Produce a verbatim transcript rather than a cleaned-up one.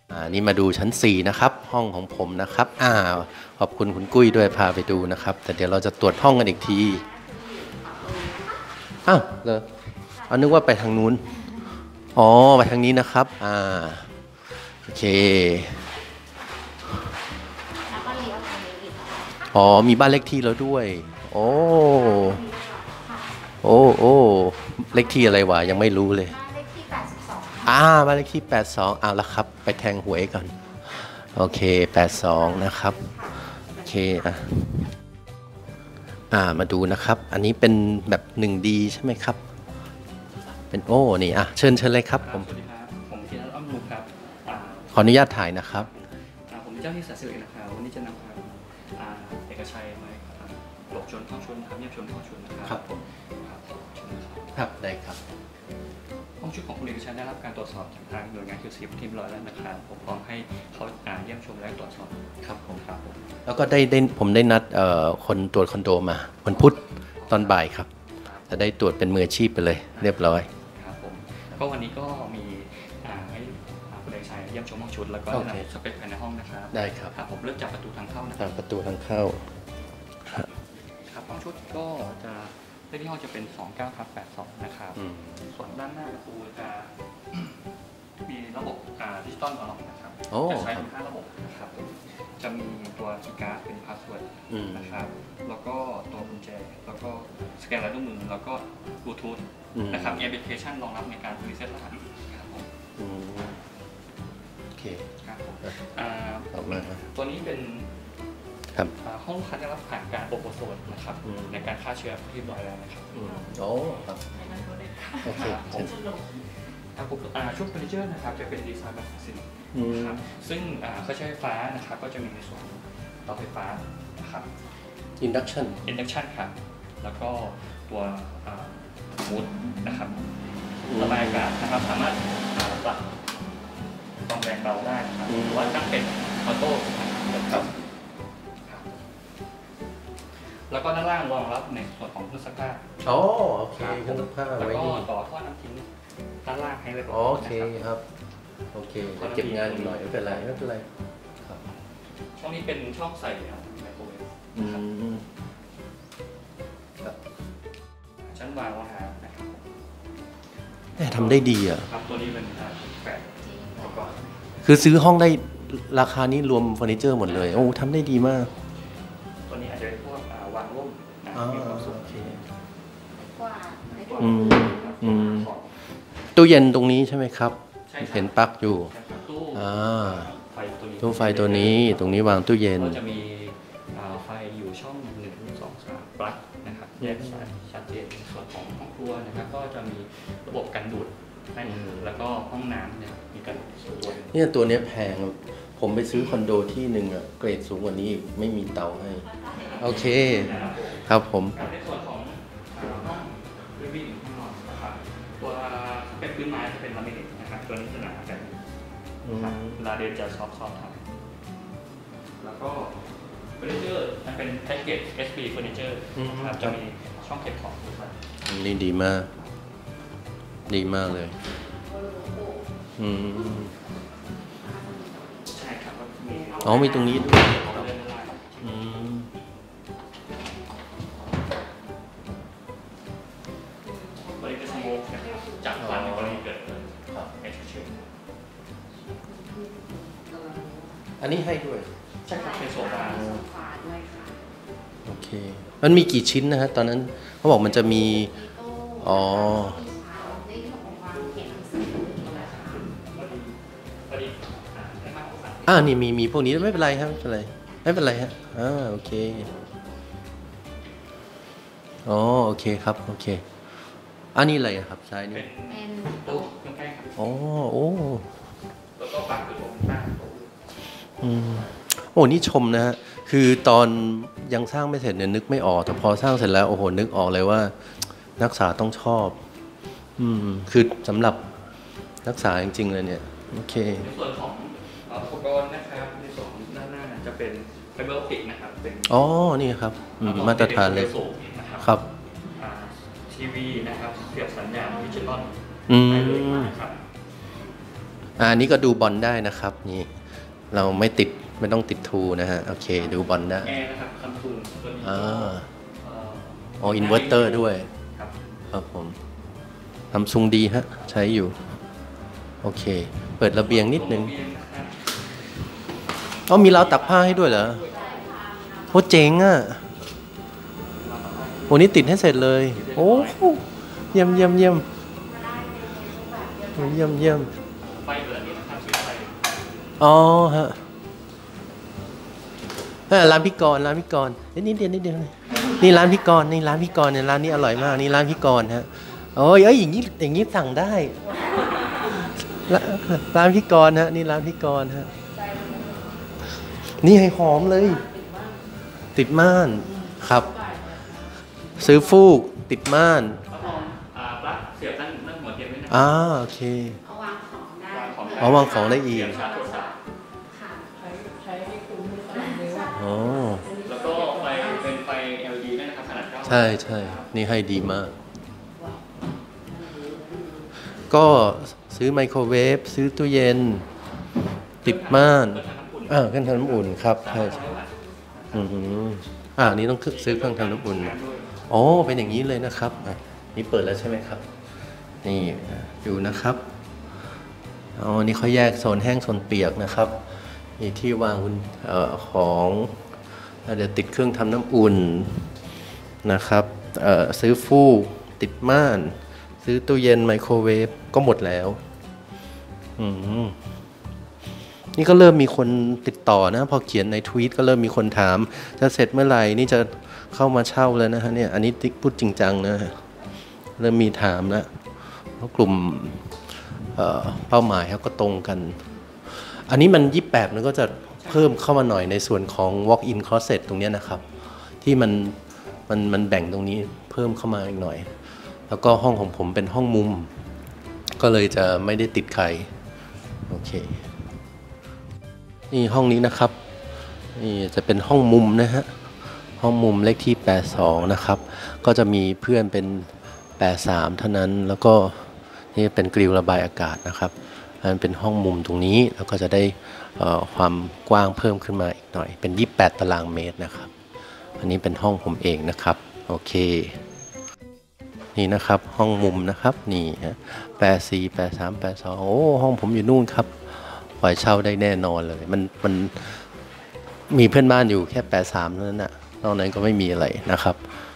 อ่านี่มาดูชั้นสี่นะครับห้องของผมนะครับอ่าขอบคุณคุณกุ้ยด้วยพาไปดูนะครับแต่เดี๋ยวเราจะตรวจห้องกันอีกทีอ้าวเลยเอานึกว่าไปทางนู้นอ๋อไปทางนี้นะครับอ่าโอเคอ๋อมีบ้านเลขที่แล้วด้วยโอ้โอ้โอ้เลขที่อะไรวะยังไม่รู้เลยเลขที่แปดสิบสองอ่าบ้านเลขที่แปดสองเอาละครับไปแทงหวยก่อนโอเคแปดสองนะครับโอเคอ่ะอ่ามาดูนะครับอันนี้เป็นแบบ หนึ่งดี ใช่ไหมครับเป็นโอ้นี่อ่ะเชิญเชิญเลยครับผมสวัสดีครับผมธีรรัตน์อ้อมนุครับอ่าขออนุญาตถ่ายนะครับอ่าผมเป็นเจ้าที่สาสิรินะครับวันนี้จะนำครับอ่าเอกชัยมาครับหลบชนเข้าชนครับเยียบชนเข้าชนนะครับครับผมครับเชิญนะครับครับได้ครับห้องชุดของคุณเอกชัยได้รับการตรวจสอบจากทางหน่วยงาน คิว ซี ทีมร้อยแล้วนะครับผมพร้อมให้เขาอ่าเยี่ยมชมและตรวจสอบครับผมครับผมแล้วก็ได้ได้ผมได้นัดเอ่อคนตรวจคอนโดมาวันพุธตอนบ่ายครับจะได้ตรวจเป็นมืออาชีพไปเลยเรียบร้อยครับผมก็วันนี้ก็มีอ่าให้อ่าคุณเอกชัยเยี่ยมชมห้องชุดแล้วก็แนะนำสเปคภายในห้องนะครับได้ครับครับผมเริ่มจากประตูทางเข้านะคทารังบประตูทางเข้าครับครับห้องชุดก็จะเลขที่ห้องจะเป็น สองเก้าทับแปดสอง นะครับ ส่วนด้านหน้าประตูจะมีระบบดิจิตอลออนไลน์นะครับจะใช้ทั้งห้าระบบนะครับจะมีตัวคีย์การ์ดเป็นพาสเวิร์ดนะครับแล้วก็ตัวกุญแจแล้วก็สแกนลายนิ้วมือแล้วก็บลูทูธนะครับมีแอปพลิเคชันรองรับในการรีเซ็ตรหัสครับผมโอเคครับผมต่อมาตัวนี้เป็นครับห้องลูกค้าได้รับผ่านการโอโบโซนนะครับในการฆ่าเชื้อเรียบร้อยแล้วนะครับโอ้ครับโอเคครับผมชุดเฟอร์นิเจอร์นะครับจะเป็นดีไซน์แบบสินครับซึ่งเครื่องใช้ไฟฟ้านะครับก็จะมีในส่วนเตาไฟฟ้านะครับ induction induction ครับแล้วก็ตัวมูดนะครับระบายอากาศนะครับสามารถปรับความแรงเบาได้นะครับหรือว่าตั้งเป็นออโต้นะครับแล้วก็ด้านล่างรองรับในส่วนของเครื่องซักผ้าอ๋อโอเคเครื่องซักผ้าแล้วก็ไว้นี่ต่อท่อน้ำทิ้งด้านล่างให้เลยโอเคครับโอเคเก็บงานหน่อยไม่เป็นไรไม่เป็นไรครับช่องนี้เป็นช่องใส่ไมโครเวฟครับชั้นวางรองเท้านะครับแต่ทำได้ดีอ่ะครับตัวนี้เป็นแปดก่อนคือซื้อห้องได้ราคานี้รวมเฟอร์นิเจอร์หมดเลยโอ้ทำได้ดีมากตัวนี้อาจจะเป็นพวกวางร่มมีความสุขกว่าอืมอืมตู้เย็นตรงนี้ใช่ไหมครับเห็นปลั๊กอยู่อ่าตู้ไฟตัวนี้ตรงนี้วางตู้เย็นก็จะมีไฟอยู่ช่องหนึ่งสองสามปลั๊กนะครับแยกสายชัดเจนส่วนของห้องครัวนะครับก็จะมีระบบกันดูดให้แล้วก็ห้องน้ำเนี่ยมีกันส่วนตัวเนี่ยตัวนี้แพงผมไปซื้อคอนโดที่หนึ่งอะเกรดสูงกว่านี้ไม่มีเตาให้โอเคครับผมในส่วนของห้องลิฟวิ่งห้องนอนนะครับตัวเป็นพื้นไม้จะเป็นลามิเนตนะครับตัวนี้จะหนาแบบเวลาเดินจะซอฟซอฟทำแล้วก็เฟอร์นิเจอร์มันเป็นแพ็กเกจ เอส พี เฟอร์นิเจอร์ครับจะมีช่องเก็บของด้วยนี่ดีมากดีมากเลยอืมใช่ครับอ๋อมีตรงนี้ด้วยอืมบริเวณสโมกนะครับจากควันในกรณีเกิดเหตุฉุกเฉินอันนี้ให้ด้วยใช่ครับเป็นโซฟาโอเคมันมีกี่ชิ้นนะฮะตอนนั้นเขาบอกมันจะมีอ๋ออ่านี่มีมีพวกนี้ไม่เป็นไรครับไม่เป็นไรไม่เป็นไรฮะอ่าโอเคอ๋อโอเคครับโอเคอันนี้อะไรครับซ้ายนี่เป็นตู้เครื่องแป้งครับอ๋อโอ้แล้วก็ปลั๊กคือผมตั้งอืมโอ้นี่ชมนะฮะคือตอนยังสร้างไม่เสร็จเนี่ยนึกไม่ออกแต่พอสร้างเสร็จแล้วโอ้โหนึกออกเลยว่านักศึกษาต้องชอบอืมคือสำหรับนักศึกษาจริงๆเลยเนี่ยโอเคในส่วนของอุปกรณ์นะครับในส่วนด้านหน้าจะเป็นไฟเบอร์ออปติกนะครับเป็นอ๋อนี่ครับมาตรฐานเลยครับทีวีนะครับเสียบสัญญาณดิจิตอลอืมอ่านี้ก็ดูบอลได้นะครับนี่เราไม่ติดไม่ต้องติดทูนะฮะโอเคดูบอลได้แอร์นะครับซัมซุงตัวนี้อ่าอ๋ออินเวอร์เตอร์ด้วยครับครับผมซัมซุงดีฮะใช้อยู่โอเคเปิดระเบียงนิดนึงอ๋อมีราวตักผ้าให้ด้วยเหรอโอ้เจ๋งอ่ะโอ้นี่ติดให้เสร็จเลยโอ้เยี่ยมเยี่ยมเยี่ยมเยี่ยมเยี่ยมไฟเหลือนี่นะครับคืออะไรอ๋อฮะร้านพี่กรณ์ร้านพี่กรณ์นี่เดียวนี่เดียวนี่ร้านพี่กรณ์นี่ร้านพี่กรณ์เนี่ยร้านนี้อร่อยมากนี่ร้านพี่กรณ์ฮะโอ้ยเอ้ยอย่างนี้อย่างนี้สั่งได้ร้านพี่กรณ์ฮะนี่ร้านพี่กรณ์ฮะนี่ให้หอมเลยติดม่านครับซื้อฟูกติดม่านอ่าปลั๊กเสียบนั่นนั่นหัวเทียนไว้นะอ่าโอเคเอาวางของได้เอาวางของได้อีกอ๋อแล้วก็ไฟเป็นไฟ แอล อี ดี นะครับขนาดเก้าใช่ใช่นี่ให้ดีมากก็ซื้อไมโครเวฟซื้อตู้เย็นติดม่านอ่าเครื่องทำน้ำอุ่นครับใช่อืมอ่านี่ต้องซื้อเครื่องทำน้ำอุ่นอ๋อเป็นอย่างนี้เลยนะครับอ่ะนี่เปิดแล้วใช่ไหมครับนี่อยู่นะครับอ๋อนี่เขาแยกโซนแห้งโซนเปียกนะครับมีที่วางเอ่อของเดี๋ยวติดเครื่องทำน้ำอุ่นนะครับเอ่อซื้อฟูกติดม่านซื้อตู้เย็นไมโครเวฟก็หมดแล้วอืมนี่ก็เริ่มมีคนติดต่อนะพอเขียนในทวีตก็เริ่มมีคนถามจะเสร็จเมื่อไหร่นี่จะเข้ามาเช่าแล้วนะฮะเนี่ยอันนี้ติ๊กพูดจริงจังนะเริ่มมีถามแล้วเพราะกลุ่ม เอ่อ เป้าหมายเขาก็ตรงกันอันนี้มันยี่สิบแปดมันก็จะเพิ่มเข้ามาหน่อยในส่วนของ walk in closet ตรงนี้นะครับที่มันมันมันแบ่งตรงนี้เพิ่มเข้ามาอีกหน่อยแล้วก็ห้องของผมเป็นห้องมุมก็เลยจะไม่ได้ติดใครโอเคนี่ห้องนี้นะครับนี่จะเป็นห้องมุมนะฮะห้องมุมเลขที่แปดสิบสองนะครับก็จะมีเพื่อนเป็นแปดสิบสามเท่านั้นแล้วก็นี่เป็นกริลระบายอากาศนะครับอันเป็นห้องมุมตรงนี้แล้วก็จะได้ความกว้างเพิ่มขึ้นมาอีกหน่อยเป็นยี่สิบแปดตารางเมตรนะครับอันนี้เป็นห้องผมเองนะครับโอเคนี่นะครับห้องมุมนะครับนี่แปดสี่แปดสามแปดสองโอ้ห้องผมอยู่นู่นครับปล่อยเช่าได้แน่นอนเลยมันมันมีเพื่อนบ้านอยู่แค่แปดสามเท่านั้นนะนอกนั้นก็ไม่มีอะไรนะครับ